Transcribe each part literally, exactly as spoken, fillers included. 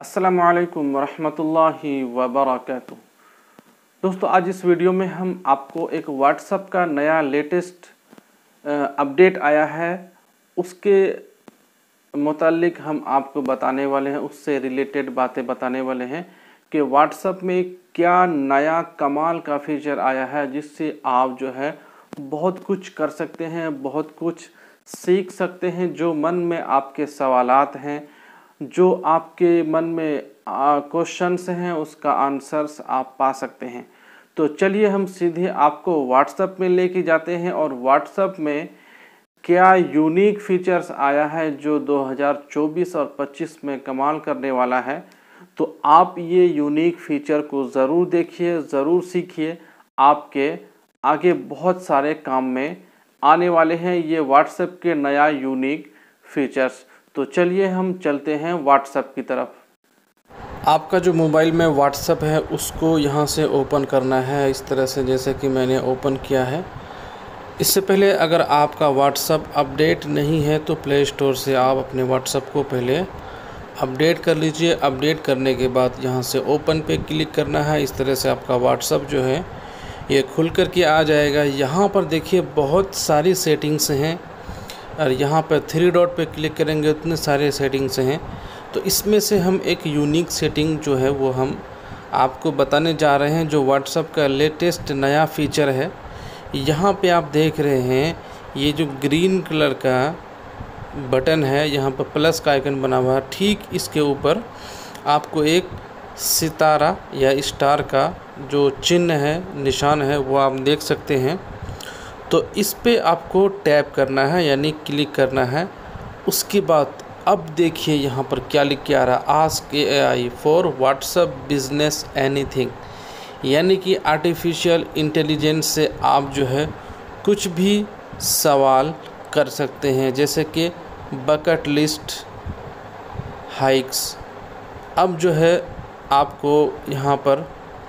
अस्सलामुअलैकुम वरहमतुल्लाहि वबरकातुहू। दोस्तों, आज इस वीडियो में हम आपको एक व्हाट्सएप का नया लेटेस्ट अपडेट आया है उसके मुतालिक हम आपको बताने वाले हैं, उससे रिलेटेड बातें बताने वाले हैं कि व्हाट्सएप में क्या नया कमाल का फीचर आया है जिससे आप जो है बहुत कुछ कर सकते हैं, बहुत कुछ सीख सकते हैं। जो मन में आपके सवालात हैं, जो आपके मन में क्वेश्चंस हैं, उसका आंसर्स आप पा सकते हैं। तो चलिए हम सीधे आपको व्हाट्सएप में लेके जाते हैं और व्हाट्सएप में क्या यूनिक फीचर्स आया है जो दो हज़ार चौबीस और पच्चीस में कमाल करने वाला है। तो आप ये यूनिक फीचर को ज़रूर देखिए, ज़रूर सीखिए, आपके आगे बहुत सारे काम में आने वाले हैं ये व्हाट्सएप के नया यूनिक फीचर्स। तो चलिए हम चलते हैं व्हाट्सएप की तरफ। आपका जो मोबाइल में व्हाट्सएप है उसको यहाँ से ओपन करना है, इस तरह से जैसे कि मैंने ओपन किया है। इससे पहले अगर आपका व्हाट्सएप अपडेट नहीं है तो प्ले स्टोर से आप अपने व्हाट्सएप को पहले अपडेट कर लीजिए। अपडेट करने के बाद यहाँ से ओपन पे क्लिक करना है। इस तरह से आपका व्हाट्सएप जो है ये खुल कर के आ जाएगा। यहाँ पर देखिए बहुत सारी सेटिंग्स हैं और यहाँ पर थ्री डॉट पे क्लिक करेंगे उतने सारे सेटिंग्स हैं। तो इसमें से हम एक यूनिक सेटिंग जो है वो हम आपको बताने जा रहे हैं जो व्हाट्सएप का लेटेस्ट नया फीचर है। यहाँ पे आप देख रहे हैं ये जो ग्रीन कलर का बटन है, यहाँ पर प्लस का आइकन बना हुआ है, ठीक इसके ऊपर आपको एक सितारा या स्टार का जो चिन्ह है, निशान है, वो आप देख सकते हैं। तो इस पे आपको टैप करना है यानी क्लिक करना है। उसके बाद अब देखिए यहाँ पर क्या लिख के आ रहा है, ask A I for WhatsApp business anything, यानी कि आर्टिफिशियल इंटेलिजेंस से आप जो है कुछ भी सवाल कर सकते हैं, जैसे कि बकेट लिस्ट हाइक्स। अब जो है आपको यहाँ पर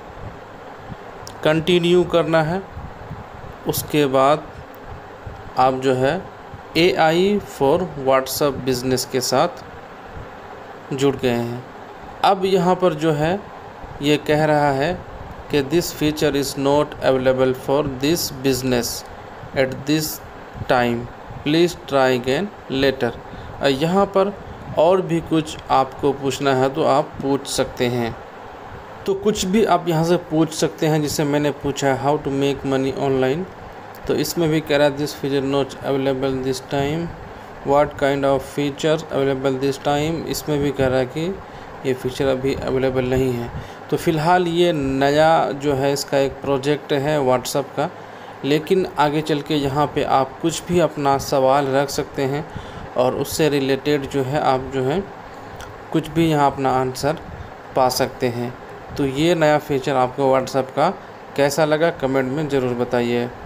कंटिन्यू करना है। उसके बाद आप जो है A I for WhatsApp business के साथ जुड़ गए हैं। अब यहाँ पर जो है ये कह रहा है कि this feature is not available for this business at this time, please try again later. यहाँ पर और भी कुछ आपको पूछना है तो आप पूछ सकते हैं। तो कुछ भी आप यहाँ से पूछ सकते हैं, जिसे मैंने पूछा है how to make money online. तो इसमें भी कह रहा है this feature not available this time, what kind of feature available this time. इसमें भी कह रहा है कि ये फीचर अभी अवेलेबल नहीं है। तो फ़िलहाल ये नया जो है इसका एक प्रोजेक्ट है व्हाट्सएप का, लेकिन आगे चल के यहाँ पे आप कुछ भी अपना सवाल रख सकते हैं और उससे रिलेटेड जो है आप जो है कुछ भी यहाँ अपना आंसर पा सकते हैं। तो ये नया फीचर आपको व्हाट्सएप का कैसा लगा कमेंट में ज़रूर बताइए।